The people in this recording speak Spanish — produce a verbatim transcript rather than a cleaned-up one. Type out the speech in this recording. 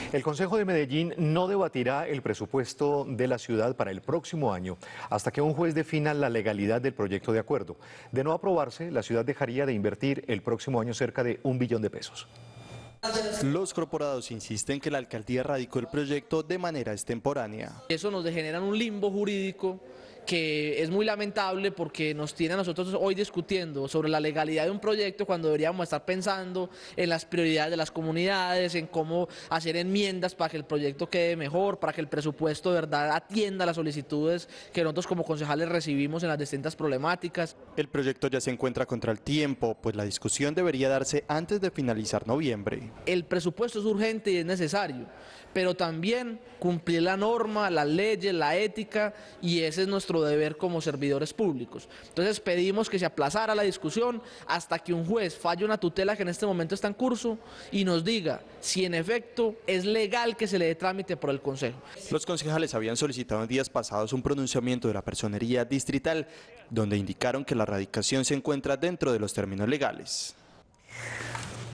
El Consejo de Medellín no debatirá el presupuesto de la ciudad para el próximo año hasta que un juez defina la legalidad del proyecto de acuerdo. De no aprobarse, la ciudad dejaría de invertir el próximo año cerca de un billón de pesos. Los corporados insisten que la alcaldía radicó el proyecto de manera extemporánea. Eso nos genera un limbo jurídico que es muy lamentable porque nos tiene a nosotros hoy discutiendo sobre la legalidad de un proyecto cuando deberíamos estar pensando en las prioridades de las comunidades, en cómo hacer enmiendas para que el proyecto quede mejor, para que el presupuesto de verdad atienda las solicitudes que nosotros como concejales recibimos en las distintas problemáticas. El proyecto ya se encuentra contra el tiempo, pues la discusión debería darse antes de finalizar noviembre. El presupuesto es urgente y es necesario, pero también cumplir la norma, las leyes, la ética, y ese es nuestro deber como servidores públicos. Entonces pedimos que se aplazara la discusión hasta que un juez falle una tutela que en este momento está en curso y nos diga si en efecto es legal que se le dé trámite por el Consejo. Los concejales habían solicitado en días pasados un pronunciamiento de la Personería Distrital, donde indicaron que la radicación se encuentra dentro de los términos legales.